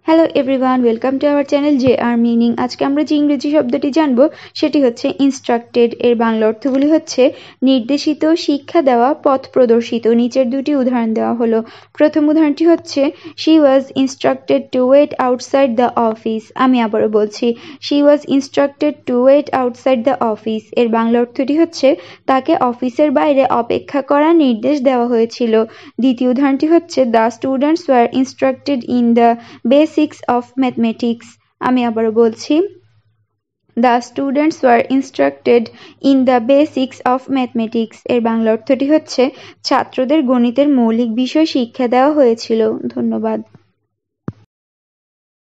Hello everyone, welcome to our channel J R meaning. আজকে আমরা যে ইংরেজি শব্দটি জানবো সেটি হচ্ছে ইনস্ট্রাক্টেড। এর বাংলা অর্থগুলি হচ্ছে নির্দেশিত, শিক্ষা দেওয়া, পথ প্রদর্শিত। নিচের দুটি উদাহরণ দেওয়া হলো। প্রথম উদাহরণটি হচ্ছে she was instructed to wait outside the office. আমি আবারও বলছি, she was instructed to wait outside the office. এর বাংলা অর্থটি হচ্ছে তাকে অফিসের বাইরে অপেক্ষা করার নির্দেশ দেওয়া হয়েছিল। দ্বিতীয় উদাহরণটি হচ্ছে the students were instructed in the basics of mathematics. আমি আবারও বলছি, the students were instructed in the basics of mathematics. এর বাংলা অর্থটি হচ্ছে ছাত্রদের গণিতের মৌলিক বিষয় শিক্ষা দেওয়া হয়েছিল। ধন্যবাদ।